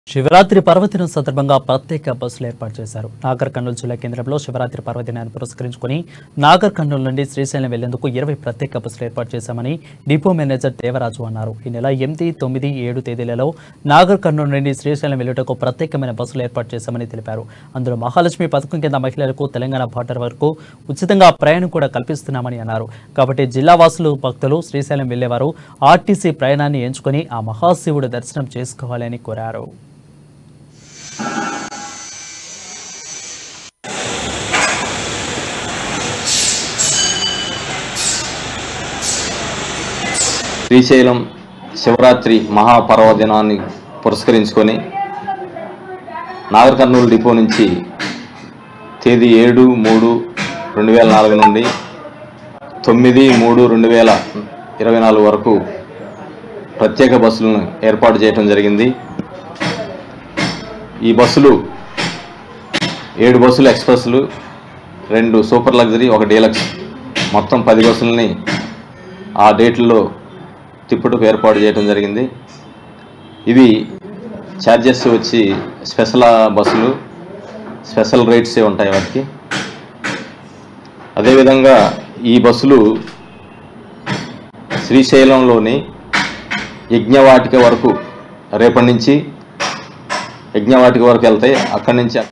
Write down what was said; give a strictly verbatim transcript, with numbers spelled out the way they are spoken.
శివరాత్రి పర్వదినం సందర్భంగా ప్రత్యేక బస్సులు ఏర్పాటు చేశారు. నాగర్ కర్నూలు జిల్లా కేంద్రంలో శివరాత్రి పర్వదినాన్ని పురస్కరించుకుని నాగర్ కర్నూలు నుండి శ్రీశైలం వెళ్లేందుకు ఇరవై ప్రత్యేక బస్సులు ఏర్పాటు చేశామని డిపో మేనేజర్ దేవరాజు అన్నారు. ఈ నెల ఎనిమిది తొమ్మిది ఏడు తేదీలలో నాగర్ కర్నూలు నుండి శ్రీశైలం వెళ్లేటకు ప్రత్యేకమైన బస్సులు ఏర్పాటు చేశామని తెలిపారు. అందులో మహాలక్ష్మి పథకం కింద మహిళలకు తెలంగాణ బార్డర్ వరకు ఉచితంగా ప్రయాణం కూడా కల్పిస్తున్నామని అన్నారు. కాబట్టి జిల్లా వాసులు భక్తులు శ్రీశైలం వెళ్లేవారు ఆర్టీసీ ప్రయాణాన్ని ఎంచుకుని ఆ మహాశివుడు దర్శనం చేసుకోవాలని కోరారు. శ్రీశైలం శివరాత్రి మహాపర్వదినాన్ని పురస్కరించుకొని నాగర్ కర్నూలు డిపో నుంచి తేదీ ఏడు మూడు రెండు వేల నాలుగు నుండి తొమ్మిది మూడు రెండు వేల ఇరవై నాలుగు వరకు ప్రత్యేక బస్సులను ఏర్పాటు చేయడం జరిగింది. ఈ బస్సులు ఏడు బస్సులు ఎక్స్ప్రెస్లు, రెండు సూపర్ లగ్జరీ, ఒక డీలక్స్, మొత్తం పది బస్సులని ఆ డేట్లలో తిప్పుటకు ఏర్పాటు చేయడం జరిగింది. ఇవి ఛార్జెస్ వచ్చి స్పెషల్ బస్సులు, స్పెషల్ రేట్సే ఉంటాయి వాటికి. అదేవిధంగా ఈ బస్సులు శ్రీశైలంలోని యజ్ఞవాటిక వరకు రేపటి నుంచి యజ్ఞవాటిక వరకు వెళ్తాయి. అక్కడి నుంచి